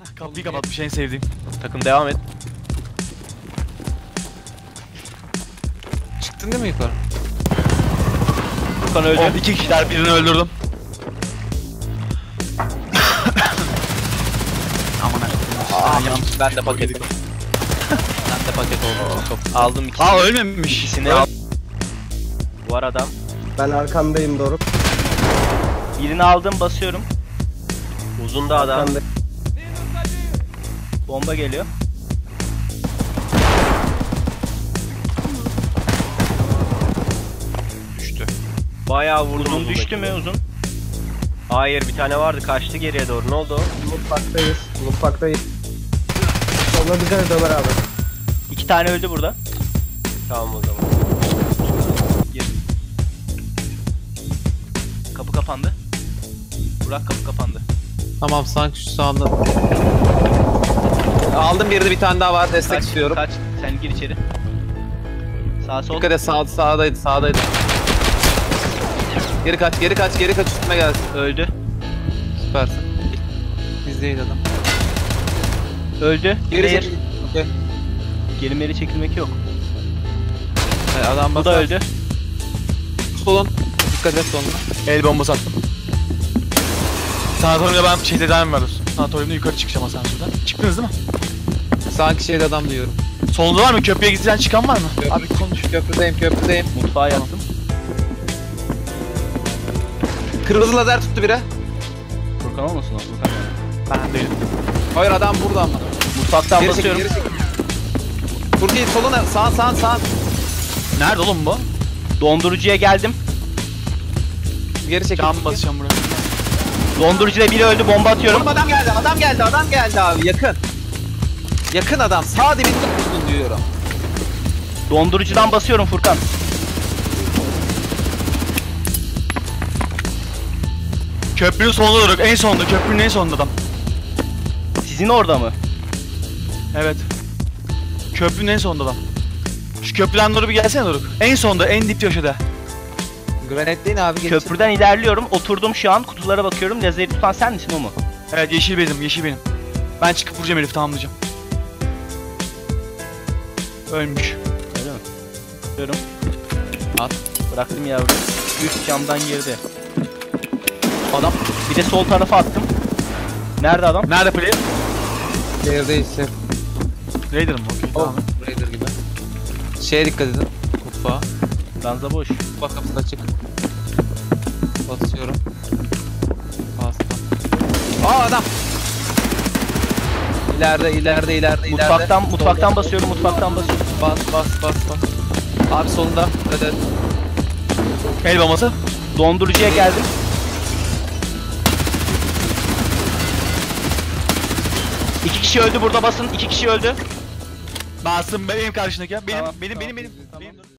Kapıyı kapatmış en sevdiğim. Takım devam et. Çıktın değil mi yukarı? Furkan öldü. 2 kişiler, birini öldürdüm. Aman Yanlış. Ben de paket. Ben de paket oldum. Çok. Aldım ikisini. Aa ölmemiş. İkisini al. Bu arada. Ben arkandayım Doruk. Birini aldım, basıyorum. Uzun da adam. Arkandayım. Bomba geliyor. Düştü. Bayağı vurdum. Uzun düştü mü uzun? Hayır, bir tane vardı, kaçtı geriye doğru. Ne oldu o? Mutfaktayız. Mutfaktayız. Sonra bize Ömer abi. 2 tane öldü burada. Tamam o zaman. Gir. Kapı kapandı. Burak, kapı kapandı. Tamam, sanki şu sağında. Aldım, bir tane daha var, destek istiyorum. Kaç. Sen gir içeri. Sağ sol. Dikkat et, sağdaydı. Geri kaç üstüme gelsin. Öldü. Süpersin. Biz değil adam. Öldü. Geri Hayır. çekil. Okey. Geri çekilmek yok. Adam Bu da öldü. Solun. Dikkat et soluna. El bombası attım. Sanatoriumda ben şeyde devam varız. Sanatoriumda yukarı çıkacağım asansörden. Çıktınız değil mi? Sanki şeyde adam duyuyorum. Solunda var mı? Köprüye giden çıkan var mı? Abi konuş. Köprüdeyim. Mutfağa yattım. Kırmızı lazer tuttu biri. Furkan olmasın o? Furkan mı? Ben değilim. Hayır, adam burada ama. Mutfaktan Geri çekil, basıyorum. geri çekil. Furki soluna, sağ. Nerede oğlum bu? Dondurucuya geldim. Geri çekil. Cam basacağım buraya. Dondurucuda biri öldü, bomba atıyorum. Oğlum adam geldi abi, yakın. Yakın adam, sağ dibinde buldun diyorum. Dondurucudan basıyorum Furkan. Köprünün sonunda duruyor. En sonunda. Köprünün en sonunda adam. Sizin orada mı? Evet. Köprünün en sonunda adam. Şu köprüden doğru bir gelsene Doruk. En sonda, en dip köşede. Granetleyin abi, geçin. Köprüden ilerliyorum. Oturdum şu an. Kutulara bakıyorum. Lazeri tutan sen misin, o mu? Evet, yeşil benim. Ben çıkıp vuracağım Elif, tamamlayacağım. Ölmüş. Öyle mi? Diyorum. At. Bıraktım yavrum. Üst camdan girdi. Adam. Bir de sol tarafa attım. Nerede adam? Nerede player? Yerdeyse. Raider mı? Okey, Oh, tamam. Raider gibi. Şeye dikkat edin. Mutfağa. Ranza boş. Mutfak kapısı açık. Basıyorum. Bastım. Aa, adam. İleride. Mutfaktan basıyorum. Bas. Abi solunda. Evet. El bombası. Dondurucuya geldim. İki kişi öldü burada, basın. 2 kişi öldü. Bastım benim karşındaki. Benim, Tamam, benim. Tamam.